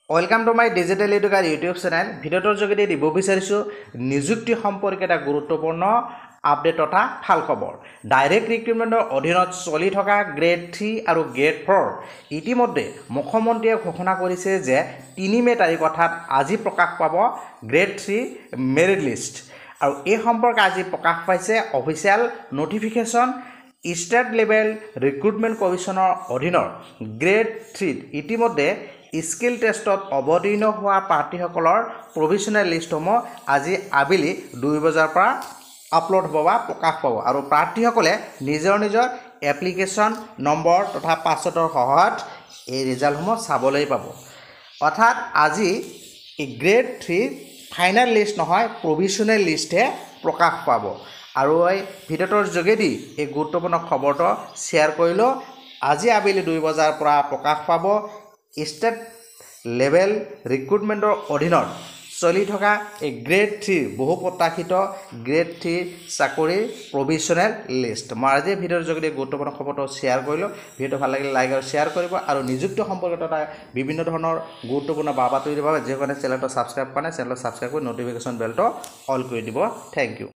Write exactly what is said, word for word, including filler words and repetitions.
Welcome to my digital educare YouTube channel. ভিডিওটোৰ যোগেদি দিব বিচাৰিছোঁ নিযুক্তি সম্পৰ্কে এটা গুৰুত্বপূৰ্ণ আপডেট তথা ভাল খবৰ। ডাইৰেক্ট ৰিক্ৰুটমেণ্টৰ অধীনত চলি থকা গ্ৰেড থ্ৰী আৰু গ্ৰেড ফ'ৰ ইতিমধ্যে মুখ্যমন্ত্ৰীয়ে ঘোষণা কৰিছে যে তিনি মে তাৰিখ অৰ্থাৎ আজি প্ৰকাশ পাব গ্ৰেড থ্ৰী মেৰিট লিষ্ট। আৰু এই সম্পৰ্কে আজি প্ৰকাশ পাইছে official notification. State level recruitment কমিশ্যনৰ অধীনৰ গ্ৰেড থ্ৰীত ইতিমধ্যে স্কিল টেষ্টত অৱতীৰ্ণ হোৱা প্ৰাৰ্থীসকলৰ প্ৰভিজনেল লিষ্টসমূহ আজি আবেলি দুই বজাৰ পৰা আপলোড হ'ব বা প্ৰকাশ পাব। আৰু প্ৰাৰ্থীসকলে নিজৰ নিজৰ এপ্লিকেশ্যন নম্বৰ তথা পাছৱৰ্ডৰ সহায়ত এই ৰিজাল্টসমূহ চাবলৈ পাব। অৰ্থাৎ আজি গ্ৰেড থ্ৰী ফাইনেল লিষ্ট নহয়, প্ৰভিজনেল লিষ্টহে প্ৰকাশ পাব। আৰু এই ভিডিঅ'টোৰ যোগেদি এই গুৰুত্বপূৰ্ণ খবৰটো শ্বেয়াৰ কৰিলোঁ। আজি আবেলি দুই বজাৰ পৰা প্ৰকাশ পাব ষ্টেট লেভেল ৰিক্ৰুটমেণ্টৰ অধীনত চলি থকা এই গ্ৰেড থ্ৰীৰ বহু প্ৰত্যাশিত গ্ৰেড থ্ৰীৰ চাকৰিৰ প্ৰভিজনেল লিষ্ট। মই আজি ভিডিঅ'ৰ যোগেদি গুৰুত্বপূৰ্ণ খবৰটো শ্বেয়াৰ কৰিলোঁ। ভিডিঅ'টো ভাল লাগিলে লাইক আৰু শ্বেয়াৰ কৰিব। আৰু নিযুক্তি সম্পৰ্কিত এটা বিভিন্ন ধৰণৰ গুৰুত্বপূৰ্ণ বা বাতৰিৰ বাবে যিসকলে চেনেলটো ছাবস্ক্ৰাইব কৰা নাই চেনেলটো ছাবস্ক্ৰাইব কৰি নটিফিকেশ্যন বেলটো অল কৰি দিব। Thank U.